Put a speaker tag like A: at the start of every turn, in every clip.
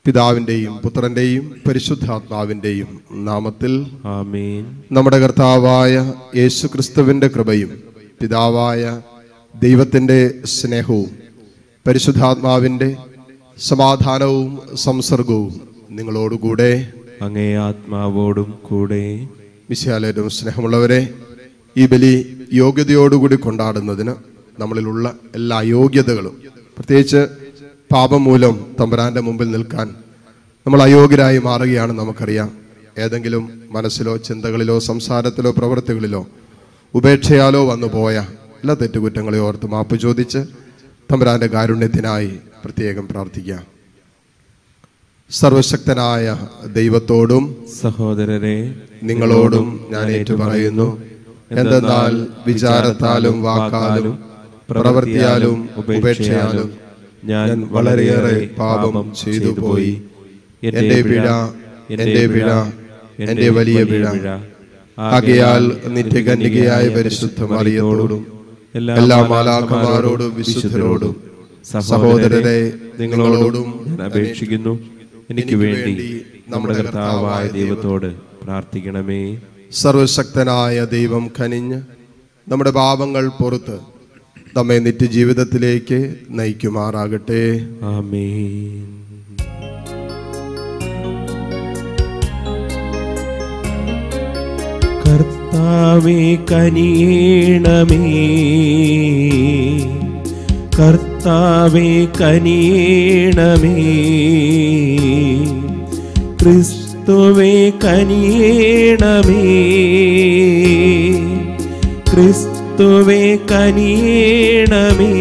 A: പിതാവിൻ്റെയും പുത്രൻ്റെയും പരിശുദ്ധാത്മാവിൻ്റെയും നാമത്തിൽ
B: ആമേൻ.
A: നമ്മുടെ കർത്താവായ യേശു ക്രിസ്തുവിൻ്റെ കൃപയും പിതാവായ ദൈവത്തിൻ്റെ സ്നേഹവും പരിശുദ്ധാത്മാവിൻ്റെ സമാധാനവും സംസർഗവും നിങ്ങളോടുകൂടെ
B: അങ്ങേ ആത്മാവോടും കൂടെ.
A: മിശിഹായിലും സ്നേഹമുള്ളവരെ, ഈ ബലി യോഗ്യതയോടുകൂടി കൊണ്ടാടുന്നതിന് നമ്മളിലുള്ള എല്ലാ യോഗ്യതകളും, പ്രത്യേകിച്ച് പാപം മൂലം തമ്പുരാന്റെ മുമ്പിൽ നിൽക്കാൻ നമ്മൾ അയോഗ്യരായി മാറുകയാണ്. നമുക്കറിയാം, ഏതെങ്കിലും മനസ്സിലോ ചിന്തകളിലോ സംസാരത്തിലോ പ്രവൃത്തികളിലോ ഉപേക്ഷയാലോ വന്നു പോയ എല്ലാ തെറ്റുകുറ്റങ്ങളെ ഓർത്ത് മാപ്പ് ചോദിച്ച് തമ്പുരാന്റെ കാരുണ്യത്തിനായി പ്രത്യേകം പ്രാർത്ഥിക്കാം. സർവശക്തനായ ദൈവത്തോടും
B: സഹോദരരെ
A: നിങ്ങളോടും ഞാൻ ഏറ്റുപറയുന്നു, എന്തെന്നാൽ വിചാരത്താലും വാക്കാലും പ്രവൃത്തിയാലും ഉപേക്ഷയാലും ഞാൻ വളരെയേറെ പാപം ചെയ്തു പോയി. എൻ്റെ പിഴ, എൻ്റെ പിഴ, എൻ്റെ വലിയ പിഴ. ആകയാൽ നിത്യകന്യകയായ പരിശുദ്ധ മറിയത്തോടും എല്ലാ മാലാഖമാരോടും വിശുദ്ധരോടും സഹോദരരെ നിങ്ങളോടും
B: അപേക്ഷിക്കുന്നു, എനിക്ക് വേണ്ടി നമ്മുടെ കർത്താവായ ദൈവത്തോട് പ്രാർത്ഥിക്കണമേ.
A: സർവശക്തനായ ദൈവം കനിഞ്ഞ് നമ്മുടെ പാപങ്ങൾ പുറത്ത് നമ്മെ നിത്യജീവിതത്തിലേക്ക് നയിക്കുമാറാകട്ടെ.
B: ആമേൻ. കർത്താവേ കനിയണമേ, കർത്താവേ കനിയണമേ, ക്രിസ്തുവേ കനിയണമേ, ക്രിസ്തുവേ കനിയണമേ,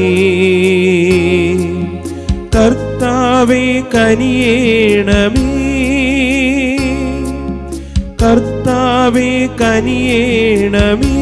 B: കർത്താവേ കനിയണമേ, കർത്താവേ കനിയണമേ.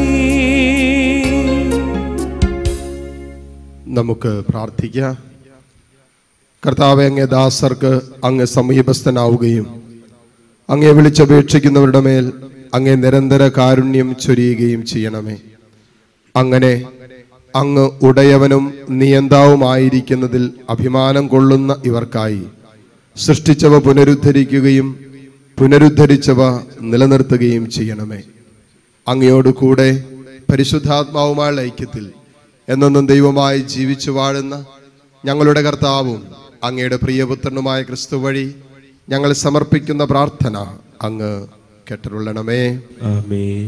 A: നമുക്ക് പ്രാർത്ഥിക്കാം. കർത്താവേ, അങ്ങേ ദാസർക്ക് അങ്ങ് സമീപസ്ഥനാവുകയും അങ്ങേ വിളിച്ചപേക്ഷിക്കുന്നവരുടെ മേൽ അങ്ങേ നിരന്തര കാരുണ്യം ചൊരിയുകയും ചെയ്യണമേ. അങ്ങനെ അങ്ങ് ഉടയവനും നിയന്താവുമായിരിക്കുന്നതിൽ അഭിമാനം കൊള്ളുന്ന ഇവർക്കായി സൃഷ്ടിച്ചവ പുനരുദ്ധരിക്കുകയും പുനരുദ്ധരിച്ചവ നിലനിർത്തുകയും ചെയ്യണമേ. അങ്ങയോട് കൂടെ പരിശുദ്ധാത്മാവുമായുള്ള ഐക്യത്തിൽ എന്നെന്നും ദൈവമായി ജീവിച്ചു വാഴുന്ന ഞങ്ങളുടെ കർത്താവും അങ്ങയുടെ പ്രിയപുത്രനുമായ ക്രിസ്തു വഴി ഞങ്ങൾ സമർപ്പിക്കുന്ന പ്രാർത്ഥന അങ്ങ് കേട്ടരുളണമേ.
B: ആമേൻ.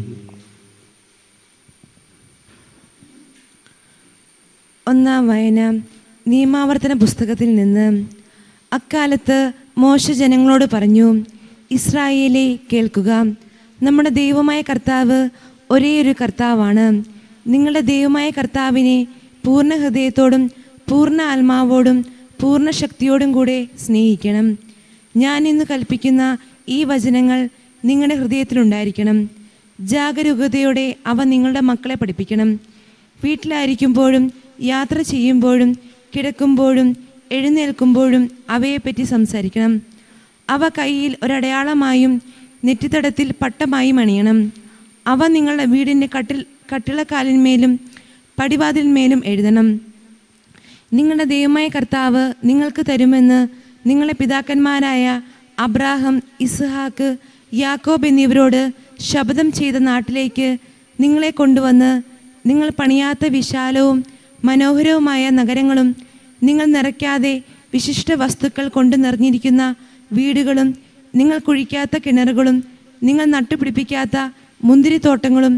C: ഒന്നാം വായന നിയമാവർത്തന പുസ്തകത്തിൽ നിന്ന്. അക്കാലത്ത് മോശ ജനങ്ങളോട് പറഞ്ഞു, ഇസ്രായേലേ കേൾക്കുക, നമ്മുടെ ദൈവമായ കർത്താവ് ഒരേയൊരു കർത്താവാണ്. നിങ്ങളുടെ ദൈവമായ കർത്താവിനെ പൂർണ്ണ ഹൃദയത്തോടും പൂർണ്ണ ആത്മാവോടും പൂർണ്ണ ശക്തിയോടും കൂടെ സ്നേഹിക്കണം. ഞാൻ ഇന്ന് കൽപ്പിക്കുന്ന ഈ വചനങ്ങൾ നിങ്ങളുടെ ഹൃദയത്തിലുണ്ടായിരിക്കണം. ജാഗരൂകതയോടെ അവ നിങ്ങളുടെ മക്കളെ പഠിപ്പിക്കണം. വീട്ടിലായിരിക്കുമ്പോഴും യാത്ര ചെയ്യുമ്പോഴും കിടക്കുമ്പോഴും എഴുന്നേൽക്കുമ്പോഴും അവയെപ്പറ്റി സംസാരിക്കണം. അവ കയ്യിൽ ഒരടയാളമായും നെറ്റിത്തടത്തിൽ പട്ടമായും അണിയണം. അവ നിങ്ങളുടെ വീടിൻ്റെ കട്ടിളക്കാലിന്മേലും പടിവാതിലിന്മേലും എഴുതണം. നിങ്ങളുടെ ദൈവമായ കർത്താവ് നിങ്ങൾക്ക് തരുമെന്ന് നിങ്ങളുടെ പിതാക്കന്മാരായ അബ്രാഹം, ഇസ്ഹാക്ക്, യാക്കോബ് എന്നിവരോട് ശപഥം ചെയ്ത നാട്ടിലേക്ക് നിങ്ങളെ കൊണ്ടുവന്ന് നിങ്ങൾ പണിയാത്ത വിശാലവും മനോഹരവുമായ നഗരങ്ങളും നിങ്ങൾ നിറയ്ക്കാതെ വിശിഷ്ട വസ്തുക്കൾ കൊണ്ട് നിറഞ്ഞിരിക്കുന്ന വീടുകളും നിങ്ങൾ കുഴിക്കാത്ത കിണറുകളും നിങ്ങൾ നട്ടുപിടിപ്പിക്കാത്ത മുന്തിരിത്തോട്ടങ്ങളും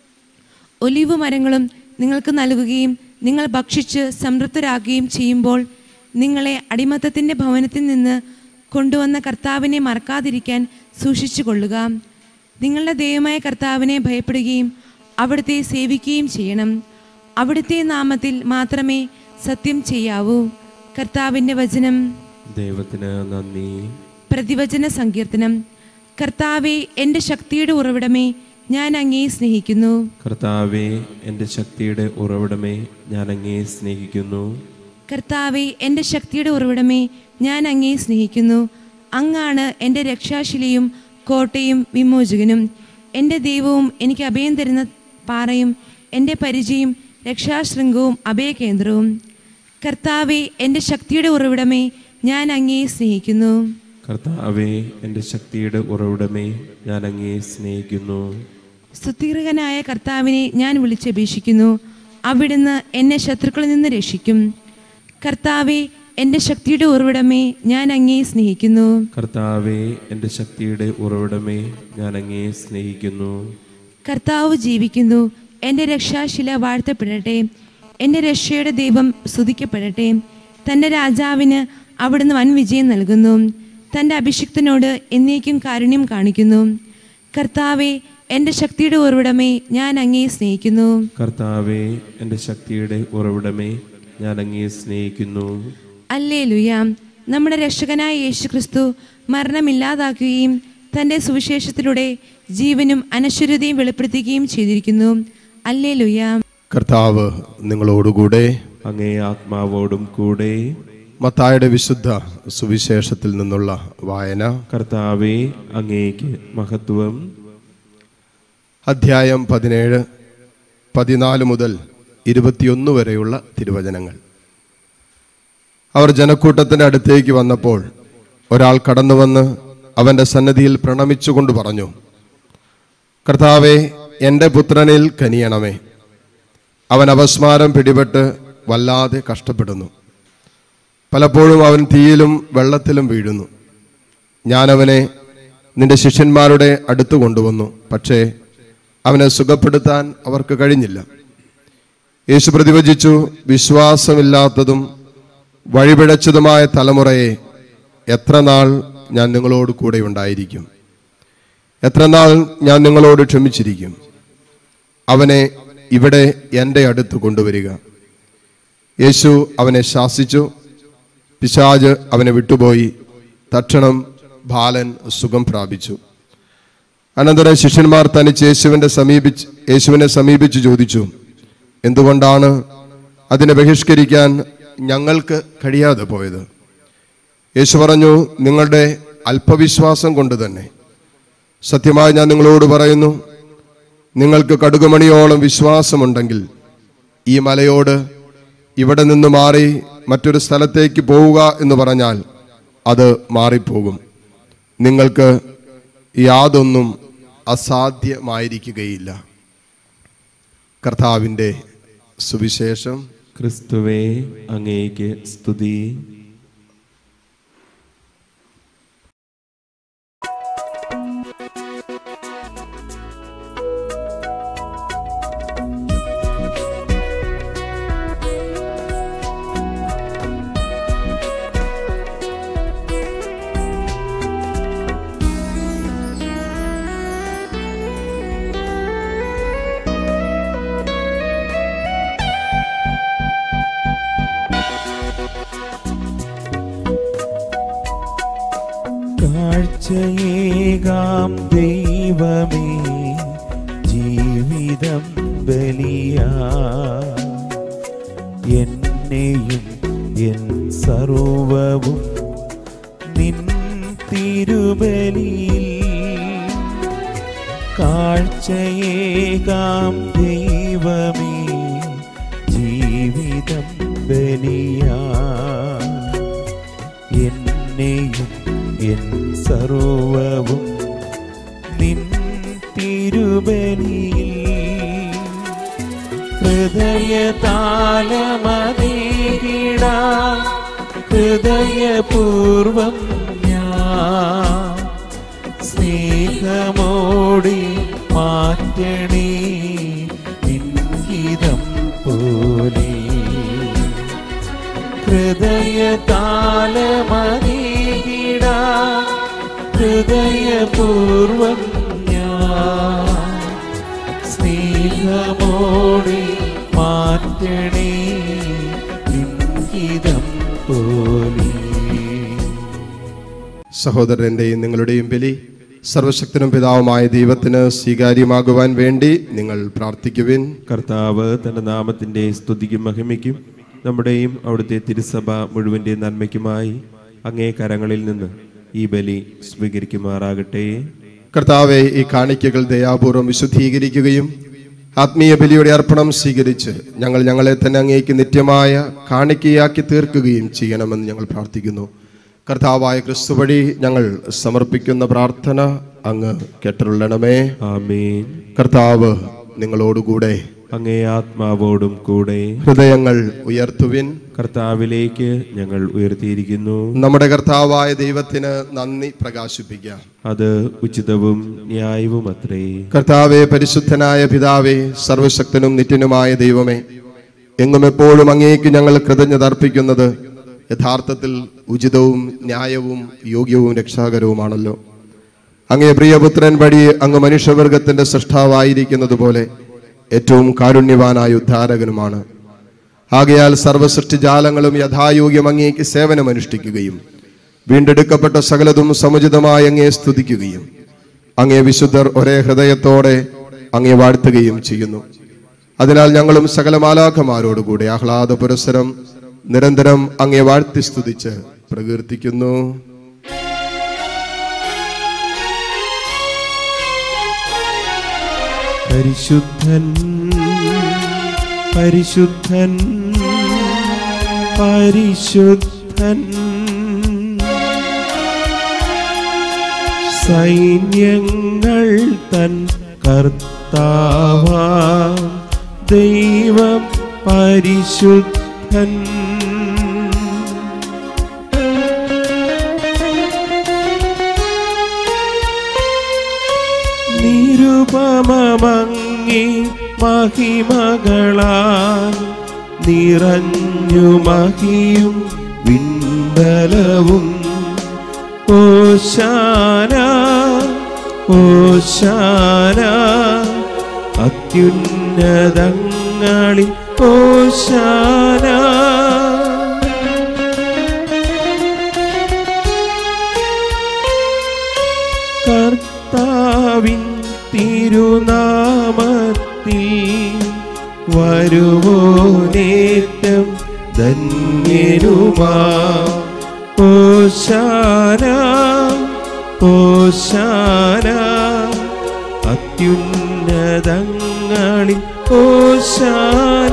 C: ഒലിവ് മരങ്ങളും നിങ്ങൾക്ക് നൽകുകയും നിങ്ങൾ ഭക്ഷിച്ച് സംതൃപ്തരാകുകയും ചെയ്യുമ്പോൾ നിങ്ങളെ അടിമത്തത്തിൻ്റെ ഭവനത്തിൽ നിന്ന് കൊണ്ടുവന്ന കർത്താവിനെ മറക്കാതിരിക്കാൻ സൂക്ഷിച്ചു കൊള്ളുക. നിങ്ങളുടെ ദൈവമായ കർത്താവിനെ ഭയപ്പെടുകയും അവിടുത്തെ സേവിക്കുകയും ചെയ്യണം. അവിടുത്തെ നാമത്തിൽ മാത്രമേ സത്യം ചെയ്യാവൂ. കർത്താവിൻ്റെ വചനം.
B: ദൈവത്തിന് നന്ദി.
C: പ്രതിവചന സങ്കീർത്തനം. കർത്താവേ, എൻ്റെ ശക്തിയുടെ ഉറവിടമേ, ഞാൻ അങ്ങയെ സ്നേഹിക്കുന്നു.
B: കർത്താവേ, എൻ്റെ ശക്തിയുടെ ഉറവിടമേ, ഞാൻ അങ്ങയെ സ്നേഹിക്കുന്നു.
C: കർത്താവേ, എൻ്റെ ശക്തിയുടെ ഉറവിടമേ, ഞാൻ അങ്ങയെ സ്നേഹിക്കുന്നു. അങ്ങാണ് എൻ്റെ രക്ഷാശിലയും കോട്ടയും വിമോചകനും. എൻ്റെ ദൈവവും എനിക്ക് അഭയം തരുന്ന പാറയും എൻ്റെ പരിചയും രക്ഷാശൃംഗവും അഭയകേന്ദ്രവും. കർത്താവേ, എൻ്റെ ശക്തിയുടെ ഉറവിടമേ, ഞാൻ അങ്ങയെ സ്നേഹിക്കുന്നു.
B: കർത്താവേ, എൻ്റെ ശക്തിയുടെ ഉറവിടമേ, ഞാൻ അങ്ങയെ സ്നേഹിക്കുന്നു.
C: സ്തുതിർഹനായ കർത്താവിനെ ഞാൻ വിളിച്ചപേക്ഷിക്കുന്നു. അവിടുന്ന് എന്നെ ശത്രുക്കളിൽ നിന്ന് രക്ഷിക്കും. കർത്താവേ, എൻ്റെ ശക്തിയുടെ ഉറവിടമേ, ഞാൻ അങ്ങയെ സ്നേഹിക്കുന്നു.
B: കർത്താവേ, എൻ്റെ ശക്തിയുടെ ഉറവിടമേ, ഞാൻ അങ്ങയെ സ്നേഹിക്കുന്നു.
C: കർത്താവ് ജീവിക്കുന്നു. എൻ്റെ രക്ഷാശില വാഴ്ത്തപ്പെടട്ടെ. എൻ്റെ രക്ഷയുടെ ദൈവം സ്തുതിക്കപ്പെടട്ടെ. തൻ്റെ രാജാവിന് അവിടുന്ന് വൻ വിജയം നൽകുന്നു. തൻ്റെ അഭിഷിക്തനോട് എന്നേക്കും കാരുണ്യം കാണിക്കുന്നു. കർത്താവേ, എൻ്റെ ശക്തിയുടെ ഉറവിടമേ, ഞാൻ അങ്ങയെ സ്നേഹിക്കുന്നു.
B: കർത്താവേ, എൻ്റെ ശക്തിയുടെ ഉറവിടമേ, ഞാൻ അങ്ങയെ സ്നേഹിക്കുന്നു.
C: ഹല്ലേലൂയ. നമ്മുടെ രക്ഷകനായ യേശുക്രിസ്തു മരണമില്ലാതാക്കുകയും തൻ്റെ സുവിശേഷത്തിലൂടെ ജീവനും അനശ്വരതയും വെളിപ്പെടുത്തുകയും ചെയ്തിരിക്കുന്നു. ഹല്ലേലൂയ.
A: കർത്താവ് നിങ്ങളോടുകൂടെ.
B: അങ്ങേ ആത്മാവോടും കൂടെ.
A: മത്തായിയുടെ വിശുദ്ധ സുവിശേഷത്തിൽ നിന്നുള്ള വായന.
B: കർത്താവേ, അങ്ങേക്ക് മഹത്വം.
A: അധ്യായം 17, 14 മുതൽ 21 വരെയുള്ള തിരുവചനങ്ങൾ. അവർ ജനക്കൂട്ടത്തിൻ്റെ അടുത്തേക്ക് വന്നപ്പോൾ ഒരാൾ കടന്നു വന്ന് അവൻ്റെ സന്നിധിയിൽ പ്രണമിച്ചുകൊണ്ട് പറഞ്ഞു, കർത്താവേ, എൻ്റെ പുത്രനിൽ കനിയണമേ. അവൻ അപസ്മാരം പിടിപെട്ട് വല്ലാതെ കഷ്ടപ്പെടുന്നു. പലപ്പോഴും അവൻ തീയിലും വെള്ളത്തിലും വീഴുന്നു. ഞാനവനെ നിന്റെ ശിഷ്യന്മാരുടെ അടുത്ത് കൊണ്ടുവന്നു, പക്ഷേ അവനെ സുഖപ്പെടുത്താൻ അവർക്ക് കഴിഞ്ഞില്ല. യേശു പ്രതിവചിച്ചു, വിശ്വാസമില്ലാത്തതും വഴിപിഴച്ചതുമായ തലമുറയെ, എത്ര നാൾ ഞാൻ നിങ്ങളോട് കൂടെ ഉണ്ടായിരിക്കും? എത്ര നാൾ ഞാൻ നിങ്ങളോട് ക്ഷമിച്ചിരിക്കും? അവനെ ഇവിടെ എൻ്റെ അടുത്ത് കൊണ്ടുവരിക. യേശു അവനെ ശാസിച്ചു. പിശാച് അവനെ വിട്ടുപോയി. തക്ഷണം ബാലൻ സുഖം പ്രാപിച്ചു. അനന്തരം ശിഷ്യന്മാർ തനിച്ച് യേശുവിനെ സമീപിച്ച് ചോദിച്ചു, എന്തുകൊണ്ടാണ് അതിനെ ബഹിഷ്കരിക്കാൻ ഞങ്ങൾക്ക് കഴിയാതെ പോയത്? യേശു പറഞ്ഞു, നിങ്ങളുടെ അല്പവിശ്വാസം കൊണ്ട് തന്നെ. സത്യമായി ഞാൻ നിങ്ങളോട് പറയുന്നു, നിങ്ങൾക്ക് കടുകുമണിയോളം വിശ്വാസമുണ്ടെങ്കിൽ ഈ മലയോട് ഇവിടെ നിന്ന് മാറി മറ്റൊരു സ്ഥലത്തേക്ക് പോവുക എന്ന് പറഞ്ഞാൽ അത് മാറിപ്പോകും. നിങ്ങൾക്ക് യാതൊന്നും അസാധ്യമായിരിക്കുകയില്ല. കർത്താവിൻ്റെ സുവിശേഷം.
B: ക്രിസ്തുവേ, അങ്ങേക്ക് സ്തുതി.
D: കാഴ്ചയേകാം ദൈവമേ, ജീവിതം ബലിയാ. എന്നെയും എൻ സർവവും നിൻ തിരുബലിയിൽ. കാഴ്ചയേകാം ദൈവമേ, ജീവിതം ബലിയാ. എന്നെയും എൻ സർവവും നിൻ തിരുബലിയിൽ. ഹൃദയതാലമതീകിടാം ഹൃദയപൂർവം ഞാൻ. സ്നേഹമോടി മാറ്റണേ നിൻഹിതം പോലെ. ഹൃദയതാലമതീകിടാം ഹൃദയപൂർവം ഞാൻ. സ്നേഹമോടി മാറ്റണേ നിൻഹിതം പോലെ.
A: സഹോദരന്റെയും നിങ്ങളുടെയും ബലി സർവശക്തനും പിതാവുമായ ദൈവത്തിന് സ്വീകാര്യമാകുവാൻ വേണ്ടി നിങ്ങൾ പ്രാർത്ഥിക്കുവിൻ.
B: കർത്താവ് തന്റെ നാമത്തിന്റെ സ്തുതിക്കും മഹിമയ്ക്കും നമ്മുടെയും അവിടുത്തെ തിരുസഭ മുഴുവന്റെ നന്മയ്ക്കുമായി അങ്ങേ കരങ്ങളിൽ നിന്ന് ഈ ബലി സ്വീകരിക്കുമാറാകട്ടെ.
A: കർത്താവെ, ഈ കാണിക്കകൾ ദയാപൂർവം വിശുദ്ധീകരിക്കുകയും ആത്മീയ ബലിയുടെ അർപ്പണം സ്വീകരിച്ച് ഞങ്ങളെ തന്നെ അങ്ങേക്ക് നിത്യമായ കാണിക്കയാക്കി തീർക്കുകയും ചെയ്യണമെന്ന് ഞങ്ങൾ പ്രാർത്ഥിക്കുന്നു. കർത്താവായ ക്രിസ്തു വഴി ഞങ്ങൾ സമർപ്പിക്കുന്ന പ്രാർത്ഥന അങ്ങ് കേട്ടരുള്ളണമേ.
B: ആമേൻ.
A: കർത്താവ് നിങ്ങളോടുകൂടെ.
B: അങ്ങേ ആത്മാവോടും കൂടെ.
A: ഹൃദയങ്ങൾ ഉയർത്തുവിൻ.
B: കർത്താവിലേക്ക് ഞങ്ങൾ ഉയർത്തിയിരിക്കുന്നു.
A: നമ്മുടെ കർത്താവായ ദൈവത്തിന് നന്ദി പ്രകാശിപ്പിക്കാം.
B: അത് ഉചിതവും ന്യായവും അത്രേ.
A: കർത്താവേ, പരിശുദ്ധനായ പിതാവേ, സർവശക്തനും നിത്യനുമായ ദൈവമേ, എങ്ങും എപ്പോഴും അങ്ങേക്ക് ഞങ്ങൾ കൃതജ്ഞത അർപ്പിക്കുന്നത് യഥാർത്ഥത്തിൽ ഉചിതവും ന്യായവും യോഗ്യവും രക്ഷാകരവുമാണല്ലോ. അങ്ങേ പ്രിയപുത്രൻ വഴി അങ്ങ് മനുഷ്യവർഗത്തിന്റെ സൃഷ്ടാവായിരിക്കുന്നത് പോലെ ഏറ്റവും കാരുണ്യവാനായ ഉദ്ധാരകനുമാണ്. ആകയാൽ സർവസൃഷ്ടിജാലങ്ങളും യഥായോഗ്യം അങ്ങേക്ക് സേവനമനുഷ്ഠിക്കുകയും വീണ്ടെടുക്കപ്പെട്ട സകലതും സമുചിതമായി അങ്ങേ സ്തുതിക്കുകയും അങ്ങേ വിശുദ്ധർ ഒരേ ഹൃദയത്തോടെ അങ്ങേ വാഴ്ത്തുകയും ചെയ്യുന്നു. അതിനാൽ ഞങ്ങളും സകല മാലാഖമാരോടുകൂടി ആഹ്ലാദ പുരസ്സരം നിരന്തരം അങ്ങേ വാഴ്ത്തി സ്തുതിച്ച് പ്രകീർത്തിക്കുന്നു.
B: പരിശുദ്ധൻ പരിശുദ്ധൻ പരിശുദ്ധൻ, സൈന്യങ്ങൾ തൻ കർത്താവാം ദൈവം പരിശുദ്ധൻ. നിരുപമങ്ങി മഹിമകളാൽ നിറഞ്ഞു മഹിയും വിണ്ടലവും. ഓശാന ഓശാന അത്യുന്നതങ്ങളിൽ ഓശാന. കർത്താവിൻ തിരുനാമത്തിൽ വരുവോനേറ്റം ധന്യരുമാ. ഓശാന ഓശാന അത്യുന്നതങ്ങളിൽ ഓശാന.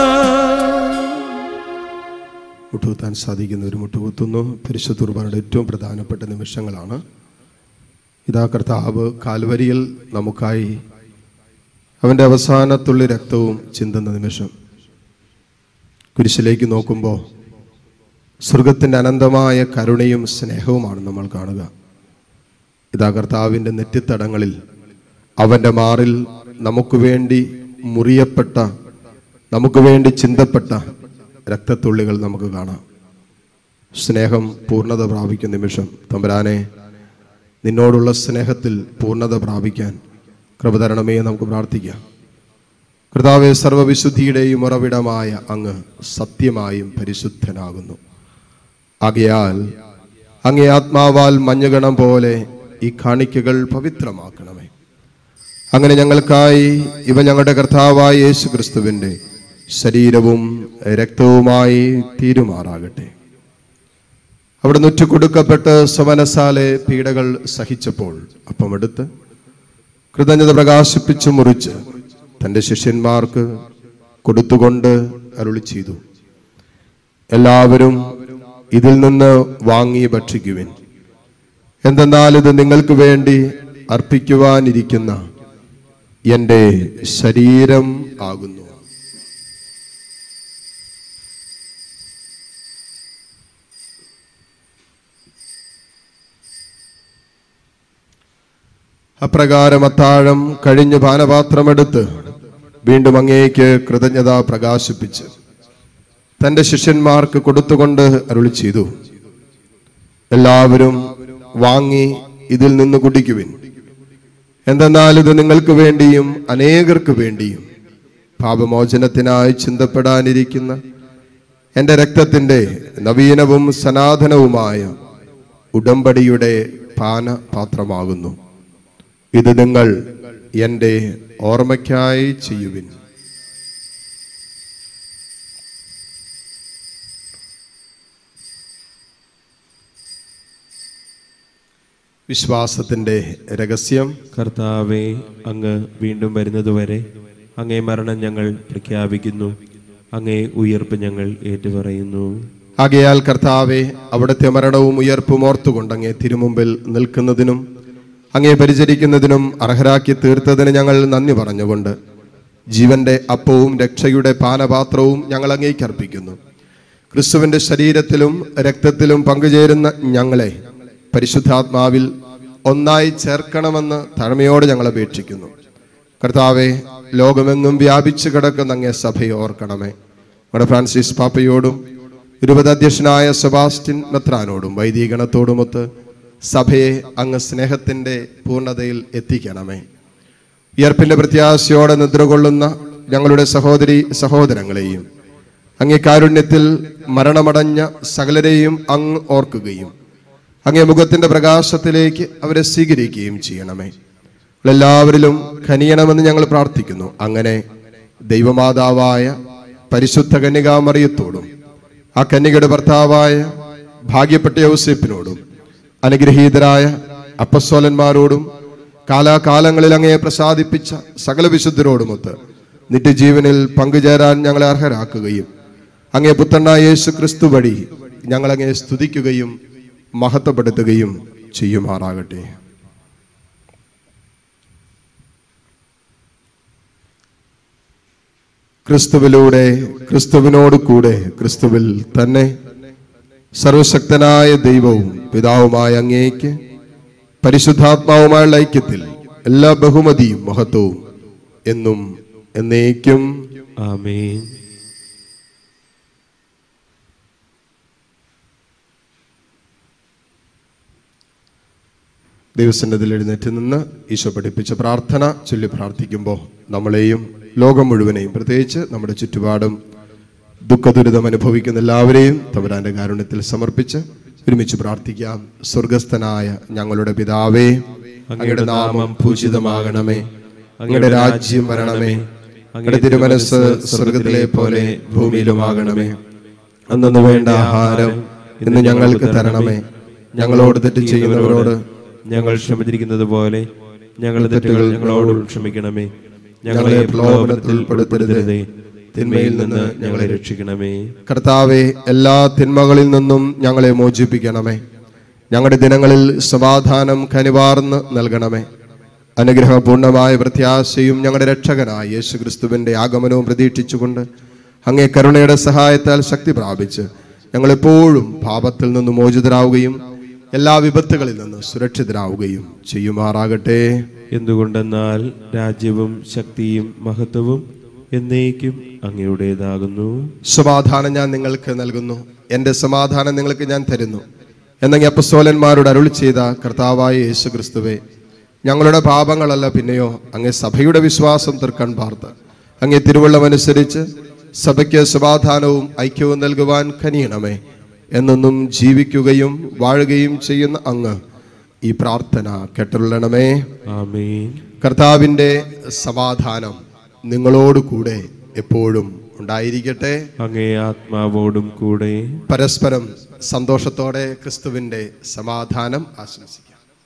A: മുട്ടുകുത്താൻ സാധിക്കുന്നവർ മുട്ടുകുത്തുന്നു. പരിശുദ്ധ കുർബാനയുടെ ഏറ്റവും പ്രധാനപ്പെട്ട നിമിഷങ്ങളാണ്. ഇതാ കർത്താവ് കാൽവരിയിൽ നമുക്കായി അവൻ്റെ അവസാനത്തുള്ളി രക്തവും ചിന്തുന്ന നിമിഷം. കുരിശിലേക്ക് നോക്കുമ്പോൾ സ്വർഗത്തിൻ്റെ അനന്തമായ കരുണയും സ്നേഹവുമാണ് നമ്മൾ കാണുക. ഇതാ കർത്താവിൻ്റെ നെറ്റിത്തടങ്ങളിൽ അവൻ്റെ മാറിൽ നമുക്ക് വേണ്ടി മുറിയപ്പെട്ട, നമുക്ക് വേണ്ടി ചിന്തപ്പെട്ട രക്തത്തുള്ളികൾ നമുക്ക് കാണാം. സ്നേഹം പൂർണ്ണത പ്രാപിക്കുന്ന നിമിഷം. തമ്പുരാനെ, നിന്നോടുള്ള സ്നേഹത്തിൽ പൂർണ്ണത പ്രാപിക്കാൻ കൃപ തരണമേ നമുക്ക് പ്രാർത്ഥിക്കാം. കർത്താവേ, സർവവിശുദ്ധിയുടെയും ഉറവിടമായ അങ്ങ് സത്യമായും പരിശുദ്ധനാകുന്നു. ആകയാൽ അങ്ങേ ആത്മാവാൽ മഞ്ഞുകണം പോലെ ഈ കാണിക്കകൾ പവിത്രമാക്കണമേ. അങ്ങനെ ഞങ്ങൾക്കായി ഇവ ഞങ്ങളുടെ കർത്താവായ യേശു ക്രിസ്തുവിൻ്റെ ശരീരവും രക്തവുമായി തീരുമാറാകട്ടെ. അവിടെ നുറ്റുകൊടുക്കപ്പെട്ട് സ്വമനസാലെ പീഡകൾ സഹിച്ചപ്പോൾ അപ്പമെടുത്ത് കൃതജ്ഞത പ്രകാശിപ്പിച്ചു മുറിച്ച് തൻ്റെ ശിഷ്യന്മാർക്ക് കൊടുത്തുകൊണ്ട് അരുളി ചെയ്തു, എല്ലാവരും ഇതിൽ നിന്ന് വാങ്ങി ഭക്ഷിക്കുവിൻ. എന്തെന്നാൽ ഇത് നിങ്ങൾക്ക് വേണ്ടി അർപ്പിക്കുവാനിരിക്കുന്ന എൻ്റെ ശരീരം ആകുന്നു. അപ്രകാരം അത്താഴം കഴിഞ്ഞ് പാനപാത്രമെടുത്ത് വീണ്ടും അങ്ങേക്ക് കൃതജ്ഞത പ്രകാശിപ്പിച്ച് തൻ്റെ ശിഷ്യന്മാർക്ക് കൊടുത്തുകൊണ്ട് അരുളി ചെയ്തു, എല്ലാവരും വാങ്ങി ഇതിൽ നിന്ന് കുടിക്കുവിൻ. എന്തെന്നാൽ ഇത് നിങ്ങൾക്ക് വേണ്ടിയും അനേകർക്ക് വേണ്ടിയും പാപമോചനത്തിനായി ചിന്തപ്പെടാനിരിക്കുന്ന എൻ്റെ രക്തത്തിൻ്റെ നവീനവും സനാതനവുമായ ഉടമ്പടിയുടെ പാനപാത്രമാകുന്നു. ഇത് നിങ്ങൾ എൻ്റെ ഓർമ്മയ്ക്കായി ചെയ്യുവിൻ. വിശ്വാസത്തിൻ്റെ രഹസ്യം.
B: കർത്താവേ, അങ്ങ് വീണ്ടും വരുന്നതുവരെ അങ്ങേ മരണം ഞങ്ങൾ പ്രഖ്യാപിക്കുന്നു, അങ്ങേ ഉയർപ്പ് ഞങ്ങൾ ഏറ്റുപറയുന്നു.
A: ആകയാൽ കർത്താവെ, അവിടുത്തെ മരണവും ഉയർപ്പും ഓർത്തുകൊണ്ട് അങ്ങേ തിരുമുമ്പിൽ നിൽക്കുന്നതിനും അങ്ങേ പരിചരിക്കുന്നതിനും അർഹരാക്കി തീർത്തതിന് ഞങ്ങൾ നന്ദി പറഞ്ഞുകൊണ്ട് ജീവന്റെ അപ്പവും രക്ഷയുടെ പാനപാത്രവും ഞങ്ങൾ അങ്ങേക്ക് അർപ്പിക്കുന്നു. ക്രിസ്തുവിന്റെ ശരീരത്തിലും രക്തത്തിലും പങ്കുചേരുന്ന ഞങ്ങളെ പരിശുദ്ധാത്മാവിൽ ഒന്നായി ചേർക്കണമെന്ന് താഴ്മയോട് ഞങ്ങൾ അപേക്ഷിക്കുന്നു. കർത്താവെ, ലോകമെങ്ങും വ്യാപിച്ചു കിടക്കുന്ന അങ്ങേ സഭയെ ഓർക്കണമേ. നമ്മുടെ ഫ്രാൻസിസ് പാപ്പയോടും രൂപതാധ്യക്ഷനായ സെബാസ്റ്റ്യൻ മെത്രാനോടും വൈദികഗണത്തോടുമൊത്ത് സഭയെ അങ്ങ് സ്നേഹത്തിന്റെ പൂർണ്ണതയിൽ എത്തിക്കണമേ. ഉയർപ്പിന്റെ പ്രത്യാശയോടെ നിദ്രകൊള്ളുന്ന ഞങ്ങളുടെ സഹോദരി സഹോദരങ്ങളെയും അങ്ങേ കാരുണ്യത്തിൽ മരണമടഞ്ഞ സകലരെയും അങ്ങ് ഓർക്കുകയും അങ്ങേ മുഖത്തിന്റെ പ്രകാശത്തിലേക്ക് അവരെ സ്വീകരിക്കുകയും ചെയ്യണമേ. എല്ലാവരിലും കനിയണമെന്ന് ഞങ്ങൾ പ്രാർത്ഥിക്കുന്നു. അങ്ങനെ ദൈവമാതാവായ പരിശുദ്ധ കന്യകാമറിയത്തോടും ആ കന്യകയുടെ ഭർത്താവായ ഭാഗ്യപ്പെട്ട യൗസേപ്പിനോടും അനുഗ്രഹീതരായ അപ്പസ്തോലന്മാരോടും കാലാകാലങ്ങളിൽ അങ്ങയെ പ്രസാദിപ്പിച്ച സകല വിശുദ്ധരോടുമൊത്ത് നിത്യജീവനിൽ പങ്കുചേരാൻ ഞങ്ങളെ അർഹരാക്കുകയും അങ്ങേ പുത്രനായ യേശു ക്രിസ്തു വഴി ഞങ്ങളങ്ങയെ സ്തുതിക്കുകയും മഹത്വപ്പെടുത്തുകയും ചെയ്യുമാറാകട്ടെ. ക്രിസ്തുവിലൂടെ, ക്രിസ്തുവിനോട് കൂടെ, ക്രിസ്തുവിൽ തന്നെ സർവശക്തനായ ദൈവവും പിതാവുമായ അങ്ങേക്ക് പരിശുദ്ധാത്മാവുമായുള്ള ഐക്യത്തിൽ എല്ലാ ബഹുമതിയും മഹത്വവും എന്നും എന്നേക്കും
B: ആമേൻ.
A: ദൈവസന്നിധിയിൽ എഴുന്നേറ്റ് നിന്ന് ഈശോ പഠിപ്പിച്ച പ്രാർത്ഥന ചൊല്ലി പ്രാർത്ഥിക്കുമ്പോൾ നമ്മളെയും ലോകം മുഴുവനെയും, പ്രത്യേകിച്ച് നമ്മുടെ ചുറ്റുപാടും ദുഃഖദുരിതം അനുഭവിക്കുന്ന എല്ലാവരെയും തമ്പുരാന്റെ കാരുണ്യത്തിൽ സമർപ്പിച്ച് ഒരുമിച്ച് പ്രാർത്ഥിക്കാം. സ്വർഗസ്ഥനായ ഞങ്ങളുടെ പിതാവേ, അങ്ങയുടെ നാമം പൂജിതമാകണമേ, അങ്ങയുടെ രാജ്യം വരണമേ, അങ്ങയുടെ തിരുമനസ് സ്വർഗത്തിലെ പോലെ ഭൂമിയിലുമാകണമേ. അന്നു വേണ്ട ആഹാരം ഇന്ന് ഞങ്ങൾക്ക് തരണമേ. ഞങ്ങളോട് തെറ്റ് ചെയ്യുന്നവരോട്
B: ഞങ്ങൾ ക്ഷമിച്ചിരിക്കുന്നത് പോലെ ഞങ്ങളുടെ തെറ്റുകൾ ഞങ്ങളോട് ക്ഷമിക്കണമേ. ഞങ്ങളെ പ്രലോഭനത്തിൽ ഉൾപ്പെടുത്തരുതേ, തിന്മയിൽ നിന്ന് ഞങ്ങളെ രക്ഷിക്കണമേ.
A: കർത്താവെ, എല്ലാ തിന്മകളിൽ നിന്നും ഞങ്ങളെ മോചിപ്പിക്കണമേ. ഞങ്ങളുടെ ദിനങ്ങളിൽ സമാധാനം കനിവാർന്ന് നൽകണമേ. അനുഗ്രഹപൂർണമായ പ്രത്യാശയും ഞങ്ങളുടെ രക്ഷകനായ യേശു ക്രിസ്തുവിന്റെ ആഗമനവും പ്രതീക്ഷിച്ചുകൊണ്ട് അങ്ങേ കരുണയുടെ സഹായത്താൽ ശക്തി പ്രാപിച്ച് ഞങ്ങളെപ്പോഴും പാപത്തിൽ നിന്ന് മോചിതരാവുകയും എല്ലാ വിപത്തുകളിൽ നിന്ന് സുരക്ഷിതരാവുകയും ചെയ്യുമാറാകട്ടെ.
B: എന്തുകൊണ്ടെന്നാൽ രാജ്യവും ശക്തിയും മഹത്വവും എന്നേക്കും അങ്ങയുടേതാകുന്നു.
A: സമാധാനം ഞാൻ നിങ്ങൾക്ക് നൽകുന്നു, എൻ്റെ സമാധാനം നിങ്ങൾക്ക് ഞാൻ തരുന്നു എന്നങ്ങ് അപ്പസ്തോലന്മാരോട് അരുളി ചെയ്ത കർത്താവായ യേശു ക്രിസ്തുവേ, ഞങ്ങളുടെ പാപങ്ങളല്ല പിന്നെയോ അങ്ങേ സഭയുടെ വിശ്വാസം തീർക്കാൻ പാർത്ത് അങ്ങേ തിരുവള്ളമനുസരിച്ച് സഭയ്ക്ക് സമാധാനവും ഐക്യവും നൽകുവാൻ കനിയണമേ. എന്നെന്നും ജീവിക്കുകയും വാഴുകയും ചെയ്യുന്ന അങ്ങ് ഈ പ്രാർത്ഥന കേട്ടുള്ളണമേ.
B: ആമേൻ.
A: കർത്താവിൻ്റെ സമാധാനം നിങ്ങളോട് കൂടെ എപ്പോഴും ഉണ്ടായിരിക്കട്ടെ.
B: അങ്ങേ ആത്മാവോടും കൂടെ.
A: പരസ്പരം സന്തോഷത്തോടെ ക്രിസ്തുവിൻ്റെ സമാധാനം ആശംസിക്കാം.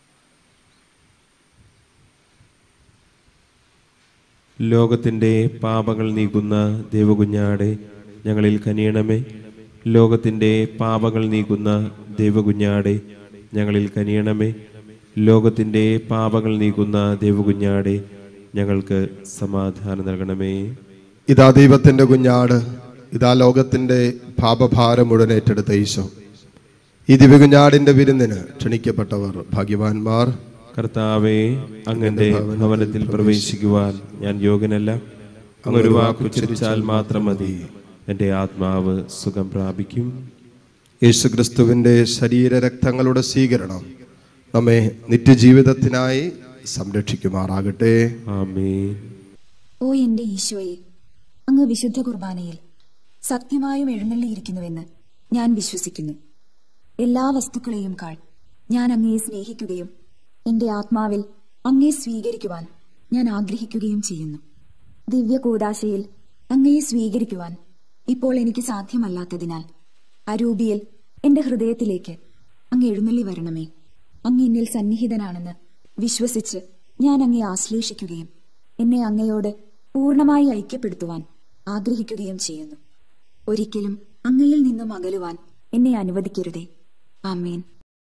B: ലോകത്തിൻ്റെ പാപങ്ങൾ നീക്കുന്ന ദേവകുഞ്ഞാടെ ഞങ്ങളിൽ കനിയണമേ. ലോകത്തിൻ്റെ പാപങ്ങൾ നീക്കുന്ന ദേവകുഞ്ഞാടെ ഞങ്ങളിൽ കനിയണമേ. ലോകത്തിൻ്റെ പാപങ്ങൾ നീക്കുന്ന ദേവകുഞ്ഞാടെ ഞങ്ങൾക്ക് സമാധാനം നൽകണമേ.
A: ഇതാ ദൈവത്തിൻ്റെ കുഞ്ഞാട്, ഇതാ ലോകത്തിൻ്റെ പാപഭാരം മുഴുവൻ ഏറ്റെടുത്ത ഈശോ. ഈ ദിവ്യകുഞ്ഞാടിൻ്റെ വിരുന്നിന് ക്ഷണിക്കപ്പെട്ടവർ ഭാഗ്യവാന്മാർ.
B: കർത്താവേ, അങ്ങന്റെ ഭവനത്തിൽ പ്രവേശിക്കുവാൻ ഞാൻ യോഗ്യനല്ല. അങ്ങൊരു വാക്കുച്ചരിച്ചാൽ മാത്രം മതി, എൻ്റെ ആത്മാവ് സുഖം പ്രാപിക്കും.
A: യേശു ക്രിസ്തുവിൻ്റെ ശരീരരക്തങ്ങളുടെ സ്വീകരണം നമ്മെ നിത്യജീവിതത്തിനായി സംരക്ഷിക്കുമാറാകട്ടെ.
B: ആമേൻ.
E: ഓ എന്റെ ഈശോയെ, അങ്ങ് വിശുദ്ധ കുർബാനയിൽ സത്യമായും എഴുന്നള്ളിയിരിക്കുന്നുവെന്ന് ഞാൻ വിശ്വസിക്കുന്നു. എല്ലാ വസ്തുക്കളെയും കാൾ ഞാൻ അങ്ങയെ സ്നേഹിക്കുകയും എന്റെ ആത്മാവിൽ അങ്ങയെ സ്വീകരിക്കുവാൻ ഞാൻ ആഗ്രഹിക്കുകയും ചെയ്യുന്നു. ദിവ്യ കൂദാശയിൽ അങ്ങയെ സ്വീകരിക്കുവാൻ ഇപ്പോൾ എനിക്ക് സാധ്യമല്ലാത്തതിനാൽ അരൂപിയിൽ എന്റെ ഹൃദയത്തിലേക്ക് അങ്ങ് എഴുന്നള്ളി വരണമേ. അങ്ങ് എന്നിൽ സന്നിഹിതനാണെന്ന് വിശ്വസിച്ച് ഞാൻ അങ്ങയെ ആശ്ലേഷിക്കുകയും എന്നെ അങ്ങയോട് പൂർണ്ണമായി ഐക്യപ്പെടുത്തുവാൻ ആഗ്രഹിക്കുകയും ചെയ്യുന്നു. ഒരിക്കലും അങ്ങയിൽ നിന്നും അകലുവാൻ എന്നെ അനുവദിക്കരുതേ. ആമേൻ.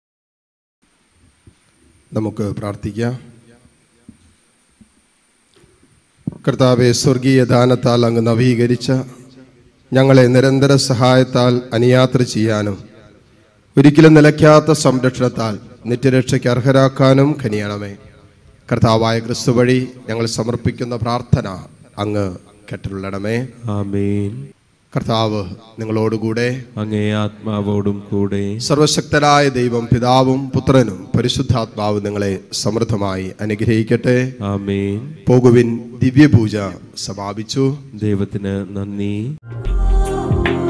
A: നമുക്ക് പ്രാർത്ഥിക്കാം. കർത്താവെ, സ്വർഗീയ ദാനത്താൽ അങ്ങ് നവീകരിച്ച ഞങ്ങളെ നിരന്തര സഹായത്താൽ അനുയാത്ര ചെയ്യാനും ഒരിക്കലും നിലയ്ക്കാത്ത സംരക്ഷണത്താൽ നിത്യരക്ഷയ്ക്ക് അർഹരാക്കാനും കനിയണമേ. കർത്താവായ ക്രിസ്തു വഴി ഞങ്ങൾ സമർപ്പിക്കുന്ന പ്രാർത്ഥന അങ്ങ് കേട്ടരുളണമേ.
B: ആമേൻ.
A: കർത്താവ് നിങ്ങളോടുകൂടെ,
B: അങ്ങേ ആത്മാവോടും കൂടെ.
A: സർവശക്തനായ ദൈവം പിതാവും പുത്രനും പരിശുദ്ധാത്മാവും നിങ്ങളെ സമൃദ്ധമായി അനുഗ്രഹിക്കട്ടെ.
B: ആമേൻ.
A: പോകുവിൻ, ദിവ്യപൂജ സമാപിച്ചു.
B: ദൈവത്തിന് നന്ദി.